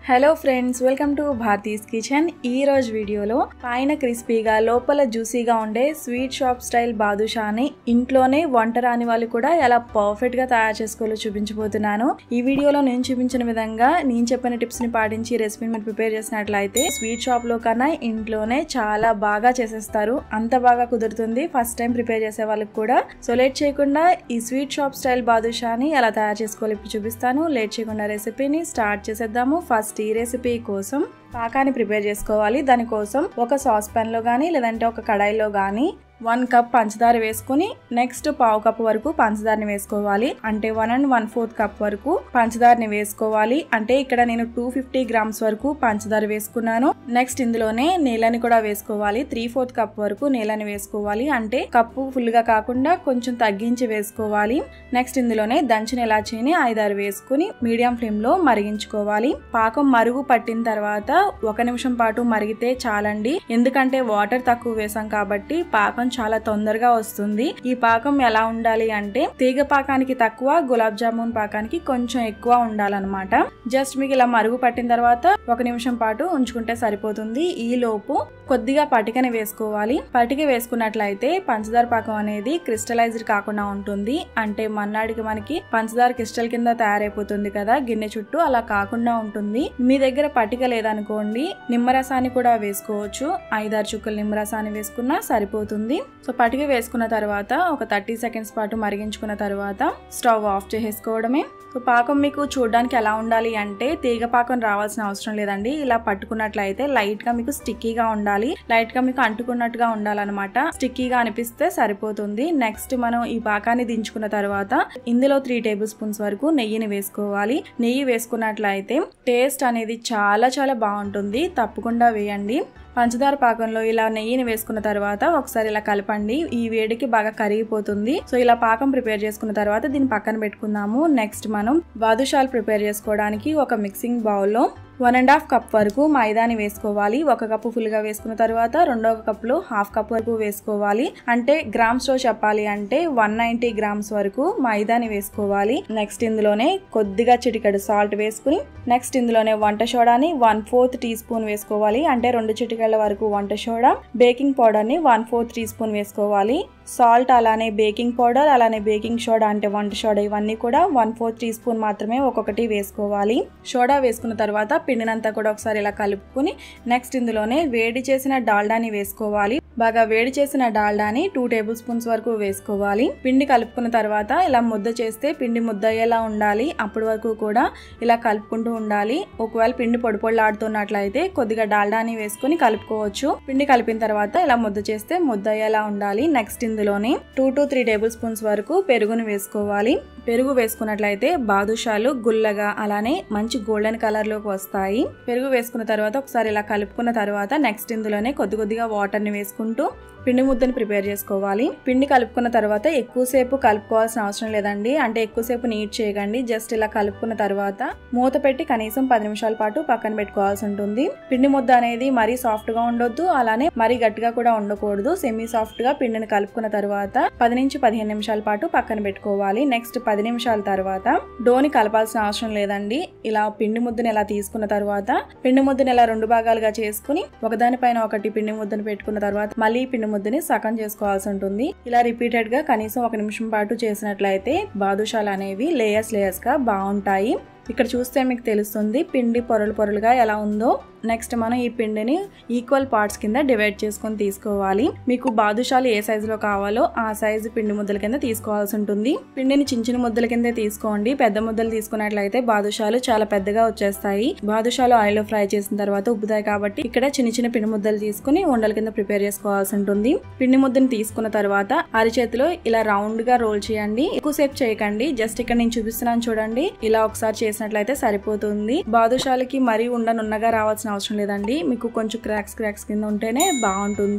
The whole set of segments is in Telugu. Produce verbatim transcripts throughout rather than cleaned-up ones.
Hello friends, welcome to Bharathi's kitchen. ఈ రోజు వీడియోలో పైన క్రిస్పీగా లోపల జ్యూసీగా ఉండే స్వీట్ షాప్ స్టైల్ బాదుషాని ఇంట్లోనే వంట రాని వాళ్ళు కూడా ఎలా పర్ఫెక్ట్ గా తయారు చేసుకోవాలో చూపించబోతున్నాను. ఈ వీడియోలో నేను చూపించిన విధంగా నేను చెప్పిన టిప్స్ ని పాటించి రెసిపీని మీరు ప్రిపేర్ చేసినట్లయితే స్వీట్ షాప్ లో కన్నా ఇంట్లోనే చాలా బాగా చేసేస్తారు. అంత బాగా కుదురుతుంది ఫస్ట్ టైం ప్రిపేర్ చేసే వాళ్ళకి కూడా. సో లేట్ చేయకుండా ఈ స్వీట్ షాప్ స్టైల్ బాదుషాని ఎలా తయారు చేసుకోవాలో ఇప్పుడు చూపిస్తాను. లేట్ చేయకుండా రెసిపీని స్టార్ట్ చేసేద్దాము. ఫస్ట్ ఈ రెసిపీ కోసం పాకాన్ని ప్రిపేర్ చేసుకోవాలి. దానికోసం ఒక సాస్ పాన్ లో గానీ లేదంటే ఒక కడాయిలో గానీ వన్ కప్ పంచదార వేసుకుని నెక్స్ట్ పావు కప్ వరకు పంచదారని వేసుకోవాలి. అంటే one and one fourth cup వరకు పంచదారని వేసుకోవాలి. అంటే ఇక్కడ నేను టూ ఫిఫ్టీ గ్రామ్స్ వరకు పంచదార వేసుకున్నాను. నెక్స్ట్ ఇందులోనే నీళ్ళని కూడా వేసుకోవాలి. త్రీ ఫోర్త్ కప్ వరకు నీళ్ళని వేసుకోవాలి. అంటే కప్పు ఫుల్ గా కాకుండా కొంచెం తగ్గించి వేసుకోవాలి. నెక్స్ట్ ఇందులోనే దంచిన ఇలాచీని ఐదారు వేసుకుని మీడియం ఫ్లేమ్ లో మరిగించుకోవాలి. పాకం మరుగు పట్టిన తర్వాత ఒక నిమిషం పాటు మరిగితే చాలండి. ఎందుకంటే వాటర్ తక్కువ వేసాం కాబట్టి పాకం చాలా తొందరగా వస్తుంది. ఈ పాకం ఎలా ఉండాలి అంటే తీగ పాకానికి తక్కువ, గులాబ్ జామున్ పాకానికి కొంచెం ఎక్కువ ఉండాలన్నమాట. జస్ట్ మీకు ఇలా మరుగు పట్టిన తర్వాత ఒక నిమిషం పాటు ఉంచుకుంటే సరిపోతుంది. ఈ లోపు కొద్దిగా పటికని వేసుకోవాలి. పటిక వేసుకున్నట్లయితే పంచదార పాకం అనేది క్రిస్టలైజ్డ్ కాకుండా ఉంటుంది. అంటే మన్నాడికి మనకి పంచదార క్రిస్టల్ కింద తయారైపోతుంది కదా గిన్నె చుట్టూ, అలా కాకుండా ఉంటుంది. మీ దగ్గర పటిక లేదనుకోండి నిమ్మరసాన్ని కూడా వేసుకోవచ్చు. ఐదారు చుక్కలు నిమ్మరసాన్ని వేసుకున్నా సరిపోతుంది. సో పటిక వేసుకున్న తర్వాత ఒక థర్టీ సెకండ్స్ పాటు మరిగించుకున్న తర్వాత స్టవ్ ఆఫ్ చేసేసుకోవడమే. సో పాకం మీకు చూడడానికి ఎలా ఉండాలి అంటే తీగ పాకం రావాల్సిన అవసరం లేదండి. ఇలా పట్టుకున్నట్లయితే లైట్ గా మీకు స్టిక్కీగా ఉండాలి. లైట్ గా మీకు అంటుకున్నట్టుగా ఉండాలన్నమాట. స్టిక్కీగా అనిపిస్తే సరిపోతుంది. నెక్స్ట్ మనం ఈ పాకాన్ని దించుకున్న తర్వాత ఇందులో త్రీ టేబుల్ స్పూన్స్ వరకు నెయ్యిని వేసుకోవాలి. నెయ్యి వేసుకున్నట్లయితే టేస్ట్ అనేది చాలా చాలా బాగుంటుంది. తప్పకుండా వేయండి. పంచదార పాకంలో ఇలా నెయ్యిని వేసుకున్న తర్వాత ఒకసారి ఇలా కలపండి. ఈ వేడికి బాగా కరిగిపోతుంది. సో ఇలా పాకం ప్రిపేర్ చేసుకున్న తర్వాత దీన్ని పక్కన పెట్టుకుందాము. నెక్స్ట్ మనం బాదుషాలు ప్రిపేర్ చేసుకోవడానికి ఒక మిక్సింగ్ బౌల్లో వన్ అండ్ హాఫ్ కప్ వరకు మైదాని వేసుకోవాలి. ఒక కప్పు ఫుల్ గా వేసుకున్న తర్వాత రెండవ కప్పులో హాఫ్ కప్ వరకు వేసుకోవాలి. అంటే గ్రామ్స్ లో చెప్పాలి అంటే వన్ నైన్టీ గ్రామ్స్ వరకు మైదాని వేసుకోవాలి. నెక్స్ట్ ఇందులోనే కొద్దిగా చిటికెడు సాల్ట్ వేసుకుని నెక్స్ట్ ఇందులోనే వంట సోడాని వన్ ఫోర్త్ టీ స్పూన్ వేసుకోవాలి. అంటే రెండు చిటికెళ్ల వరకు వంట సోడా, బేకింగ్ పౌడర్ ని వన్ ఫోర్త్ టీ స్పూన్ వేసుకోవాలి. సాల్ట్ అలానే బేకింగ్ పౌడర్ అలానే బేకింగ్ సోడా అంటే వంట సోడా ఇవన్నీ కూడా వన్ ఫోర్త్ టీ స్పూన్ మాత్రమే ఒక్కొక్కటి వేసుకోవాలి. సోడా వేసుకున్న తర్వాత పిండినంతా కూడా ఒకసారి ఇలా కలుపుకుని నెక్స్ట్ ఇందులోనే వేడి చేసిన డాల్డాని వేసుకోవాలి. బాగా వేడి చేసిన డాల్డాని టూ టేబుల్ స్పూన్స్ వరకు వేసుకోవాలి. పిండి కలుపుకున్న తర్వాత ఇలా ముద్ద చేస్తే పిండి ముద్ద అయ్యేలా ఉండాలి. అప్పటి వరకు కూడా ఇలా కలుపుకుంటూ ఉండాలి. ఒకవేళ పిండి పొడి పొడిలాడుతున్నట్లయితే కొద్దిగా డాల్డాని వేసుకుని కలుపుకోవచ్చు. పిండి కలిపిన తర్వాత ఇలా ముద్ద చేస్తే ముద్ద అయ్యేలా ఉండాలి. నెక్స్ట్ ఇందులోనే two to three tablespoons వరకు పెరుగును వేసుకోవాలి. పెరుగు వేసుకున్నట్లయితే బాదుషాలు గుల్లగా అలానే మంచి గోల్డెన్ కలర్ లోకి వస్తాయి. పెరుగు వేసుకున్న తర్వాత ఒకసారి ఇలా కలుపుకున్న తర్వాత నెక్స్ట్ ఇందులోనే కొద్ది కొద్దిగా వాటర్ ని వేసుకుంటూ పిండి ముద్దని ప్రిపేర్ చేసుకోవాలి. పిండి కలుపుకున్న తర్వాత ఎక్కువసేపు కలుపుకోవాల్సిన అవసరం లేదండి. అంటే ఎక్కువసేపు నీట్ చేయకండి. జస్ట్ ఇలా కలుపుకున్న తర్వాత మూత పెట్టి కనీసం పది నిమిషాల పాటు పక్కన పెట్టుకోవాల్సి ఉంటుంది. పిండి ముద్ద అనేది మరీ సాఫ్ట్ గా ఉండొద్దు, అలానే మరీ గట్టిగా కూడా ఉండకూడదు. సెమీ సాఫ్ట్ గా పిండిని కలుపుకున్న తర్వాత పది నుంచి పదిహేను నిమిషాల పాటు పక్కన పెట్టుకోవాలి. నెక్స్ట్ పది నిమిషాల తర్వాత డోని కలపాల్సిన అవసరం లేదండి. ఇలా పిండి ముద్దని ఇలా తీసుకున్న తర్వాత పిండి ముద్దని ఇలా రెండు భాగాలుగా చేసుకుని ఒకదానిపైన ఒకటి పిండి ముద్దని పెట్టుకున్న తర్వాత మళ్ళీ పిండి ముద్దని సగం చేసుకోవాల్సి ఉంటుంది. ఇలా రిపీటెడ్ గా కనీసం ఒక నిమిషం పాటు చేసినట్లయితే బాదుషాలు అనేవి లేయర్స్ లేయర్స్ గా బాగుంటాయి. ఇక్కడ చూస్తే మీకు తెలుస్తుంది పిండి పొరలు పొరలుగా ఎలా ఉందో. నెక్స్ట్ మనం ఈ పిండిని ఈక్వల్ పార్ట్స్ కింద డివైడ్ చేసుకొని తీసుకోవాలి. మీకు బాదుషాలు ఏ సైజులో కావాలో ఆ సైజు పిండి ముద్దల కింద తీసుకోవాల్సి ఉంటుంది. పిండిని చిన్న చిన్న ముద్దల కింద తీసుకోండి. పెద్ద ముద్దలు తీసుకున్నట్లయితే బాదుషాలు చాలా పెద్దగా వచ్చేస్తాయి. బాదుషాలు ఆయిల్ లో ఫ్రై చేసిన తర్వాత ఉబ్బుతాయి కాబట్టి ఇక్కడ చిన్న చిన్న పిండి ముద్దలు తీసుకుని ఉండల కింద ప్రిపేర్ చేసుకోవాల్సి ఉంటుంది. పిండి ముద్దని తీసుకున్న తర్వాత అరిచేతిలో ఇలా రౌండ్ గా రోల్ చేయండి. ఎక్కువసేపు చేయకండి. జస్ట్ ఇక్కడ నేను చూపిస్తున్నాను చూడండి. ఇలా ఒకసారి చేసినట్లయితే సరిపోతుంది. బాదుషాలకి మరీ ఉండనున్నగా రావాల్సిన అవసరం లేదండి. మీకు కొంచెం క్రాక్స్ క్రాక్స్ కింద ఉంటేనే బాగుంటుంది.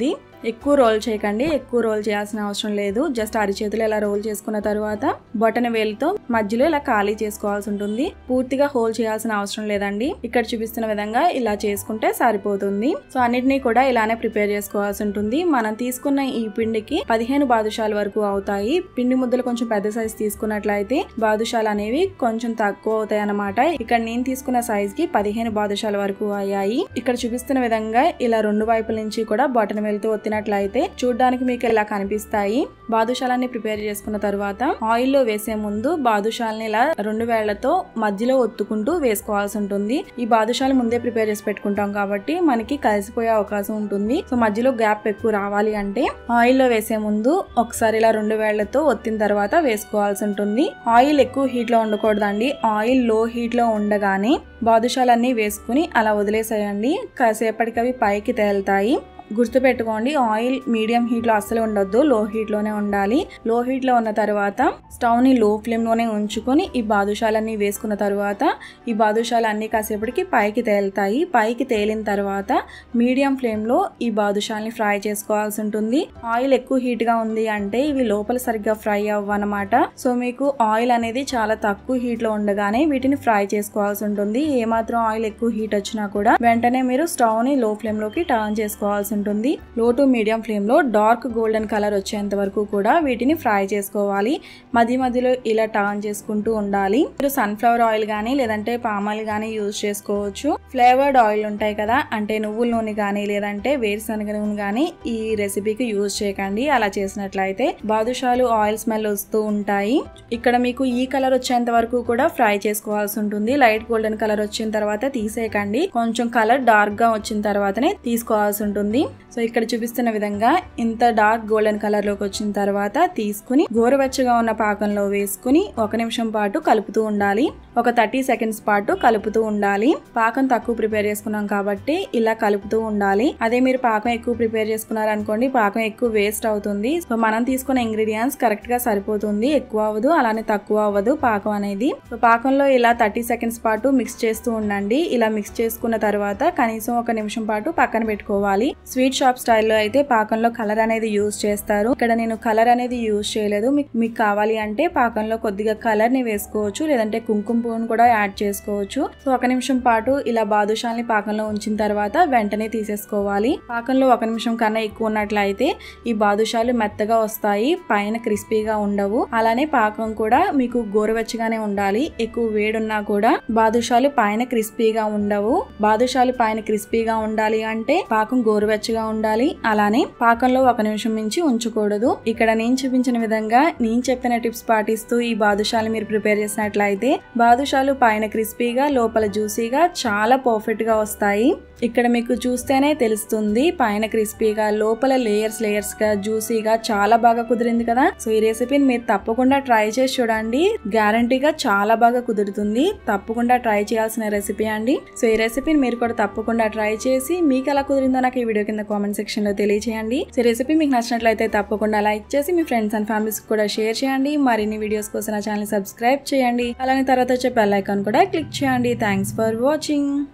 ఎక్కువ రోల్ చేయకండి, ఎక్కువ రోల్ చేయాల్సిన అవసరం లేదు. జస్ట్ అరిచేతులు ఇలా రోల్ చేసుకున్న తర్వాత బొటన వేలుతో మధ్యలో ఇలా ఖాళీ చేసుకోవాల్సి ఉంటుంది. పూర్తిగా హోల్ చేయాల్సిన అవసరం లేదండి. ఇక్కడ చూపిస్తున్న విధంగా ఇలా చేసుకుంటే సరిపోతుంది. సో అన్నిటినీ కూడా ఇలానే ప్రిపేర్ చేసుకోవాల్సి ఉంటుంది. మనం తీసుకున్న ఈ పిండికి పదిహేను బాదుషాల వరకు అవుతాయి. పిండి ముద్దలు కొంచెం పెద్ద సైజ్ తీసుకున్నట్లయితే బాదుషాలు అనేవి కొంచెం తక్కువ అవుతాయి అన్నమాట. ఇక్కడ నేను తీసుకున్న సైజ్ కి పదిహేను బాదుషాల వరకు అయ్యాయి. ఇక్కడ చూపిస్తున్న విధంగా ఇలా రెండు వైపుల నుంచి కూడా బొటన వేలుతో ఒత్తినట్లయితే చూడడానికి మీకు ఇలా కనిపిస్తాయి. బాదుషాలన్నీ ప్రిపేర్ చేసుకున్న తర్వాత ఆయిల్ లో వేసే ముందు బాదుషాలని ఇలా రెండు వేళ్లతో మధ్యలో ఒత్తుకుంటూ వేసుకోవాల్సి ఉంటుంది. ఈ బాదుషాలు ముందే ప్రిపేర్ చేసి పెట్టుకుంటాం కాబట్టి మనకి కలిసిపోయే అవకాశం ఉంటుంది. సో మధ్యలో గ్యాప్ ఎక్కువ రావాలి అంటే ఆయిల్ లో వేసే ముందు ఒకసారి ఇలా రెండు వేళ్లతో ఒత్తిన తర్వాత వేసుకోవాల్సి ఉంటుంది. ఆయిల్ ఎక్కువ హీట్ లో ఉండకూడదండి. ఆయిల్ లో హీట్ లో ఉండగానే బాదుషాలన్నీ వేసుకుని అలా వదిలేసేయండి. కాసేపటికి అవి పైకి తేలుతాయి. గుర్తుపెట్టుకోండి, ఆయిల్ మీడియం హీట్ లో అస్సలు ఉండొద్దు, లో హీట్ లోనే ఉండాలి. లో హీట్ లో ఉన్న తర్వాత స్టవ్ ని లో ఫ్లేమ్ లోనే ఉంచుకొని ఈ బాదుషాలన్నీ వేసుకున్న తర్వాత ఈ బాదుషాలన్నీ కాసేపటికి పైకి తేలుతాయి. పైకి తేలిన తర్వాత మీడియం ఫ్లేమ్ లో ఈ బాదుషాలని ఫ్రై చేసుకోవాల్సి ఉంటుంది. ఆయిల్ ఎక్కువ హీట్ గా ఉంది అంటే ఇవి లోపల సరిగ్గా ఫ్రై అవ్వనమాట. సో మీకు ఆయిల్ అనేది చాలా తక్కువ హీట్ లో ఉండగానే వీటిని ఫ్రై చేసుకోవాల్సి ఉంటుంది. ఏమాత్రం ఆయిల్ ఎక్కువ హీట్ వచ్చినా కూడా వెంటనే మీరు స్టవ్ ని లో ఫ్లేమ్ లోకి టర్న్ చేసుకోవాల్సి ఉంటుంది. లో టు మీడియం ఫ్లేమ్ లో డార్క్ గోల్డెన్ కలర్ వచ్చేంత వరకు కూడా వీటిని ఫ్రై చేసుకోవాలి. మధ్య మధ్యలో ఇలా టర్న్ చేసుకుంటూ ఉండాలి. మీరు సన్ఫ్లవర్ ఆయిల్ గానీ లేదంటే పామ్ ఆయిల్ గానీ యూజ్ చేసుకోవచ్చు. ఫ్లేవర్డ్ ఆయిల్ ఉంటాయి కదా, అంటే నువ్వుల నూనె గానీ లేదంటే వేరుశనగ నూనె గానీ ఈ రెసిపీకి యూజ్ చేయకండి. అలా చేసినట్లయితే బాదుషాలు ఆయిల్ స్మెల్ వస్తూ ఉంటాయి. ఇక్కడ మీకు ఈ కలర్ వచ్చేంత వరకు కూడా ఫ్రై చేసుకోవాల్సి ఉంటుంది. లైట్ గోల్డెన్ కలర్ వచ్చిన తర్వాత తీసేయకండి. కొంచెం కలర్ డార్క్ గా వచ్చిన తర్వాతనే తీసుకోవాల్సి ఉంటుంది. సో ఇక్కడ చూపిస్తున్న విధంగా ఇంత డార్క్ గోల్డెన్ కలర్ లోకి వచ్చిన తర్వాత తీసుకుని గోరువెచ్చగా ఉన్న పాకంలో వేసుకుని ఒక నిమిషం పాటు కలుపుతూ ఉండాలి. ఒక థర్టీ సెకండ్స్ పాటు కలుపుతూ ఉండాలి. పాకం తక్కువ ప్రిపేర్ చేసుకున్నాం కాబట్టి ఇలా కలుపుతూ ఉండాలి. అదే మీరు పాకం ఎక్కువ ప్రిపేర్ చేసుకున్నారనుకోండి, పాకం ఎక్కువ వేస్ట్ అవుతుంది. సో మనం తీసుకున్న ఇంగ్రీడియంట్స్ కరెక్ట్ గా సరిపోతుంది. ఎక్కువ అవ్వదు, అలానే తక్కువ అవ్వదు పాకం అనేది. సో పాకంలో ఇలా థర్టీ సెకండ్స్ పాటు మిక్స్ చేస్తూ ఉండండి. ఇలా మిక్స్ చేసుకున్న తర్వాత కనీసం ఒక నిమిషం పాటు పక్కన పెట్టుకోవాలి. స్వీట్ షాప్ స్టైల్లో అయితే పాకంలో కలర్ అనేది యూజ్ చేస్తారు. ఇక్కడ నేను కలర్ అనేది యూజ్ చేయలేదు. మీకు కావాలి అంటే పాకంలో కొద్దిగా కలర్ ని వేసుకోవచ్చు, లేదంటే కుంకుమ పువ్వును కూడా యాడ్ చేసుకోవచ్చు. సో ఒక నిమిషం పాటు ఇలా బాదుషాల్ని పాకంలో ఉంచిన తర్వాత వెంటనే తీసేసుకోవాలి. పాకంలో ఒక నిమిషం కన్నా ఎక్కువ ఉన్నట్లయితే ఈ బాదుషాలు మెత్తగా వస్తాయి, పైన క్రిస్పీగా ఉండవు. అలానే పాకం కూడా మీకు గోరువెచ్చగానే ఉండాలి. ఎక్కువ వేడున్నా కూడా బాదుషాలు పైన క్రిస్పీగా ఉండవు. బాదుషాలు పైన క్రిస్పీగా ఉండాలి అంటే పాకం గోరువెచ్చగా ఉండాలి. అలానే పాకంలో ఒక నిమిషం మించి ఉంచకూడదు. ఇక్కడ నేను చూపించిన విధంగా నేను చెప్పిన టిప్స్ పాటిస్తూ ఈ బాదుషాలు మీరు ప్రిపేర్ చేసినట్లయితే బాదుషాలు పైన క్రిస్పీగా లోపల జ్యూసీగా చాలా పర్ఫెక్ట్ గా వస్తాయి. ఇక్కడ మీకు చూస్తేనే తెలుస్తుంది పైన క్రిస్పీగా లోపల లేయర్స్ లేయర్స్ గా జ్యూసీగా చాలా బాగా కుదిరింది కదా. సో ఈ రెసిపీని మీరు తప్పకుండా ట్రై చేసి చూడండి. గ్యారంటీగా చాలా బాగా కుదురుతుంది. తప్పకుండా ట్రై చేయాల్సిన రెసిపీ అండి. సో ఈ రెసిపీని మీరు కూడా తప్పకుండా ట్రై చేసి మీకు ఎలా కుదిరిందో నాకు ఈ వీడియో కింద కామెంట్ సెక్షన్ లో తెలియజేయండి. సో ఈ రెసిపీ మీకు నచ్చినట్లయితే తప్పకుండా లైక్ చేసి మీ ఫ్రెండ్స్ అండ్ ఫ్యామిలీస్ కూడా షేర్ చేయండి. మరిన్ని వీడియోస్ కోసం నా ఛానల్ సబ్స్క్రైబ్ చేయండి. అలానే తర్వాత వచ్చే బెల్ ఐకాన్ కూడా క్లిక్ చేయండి. Thanks for watching.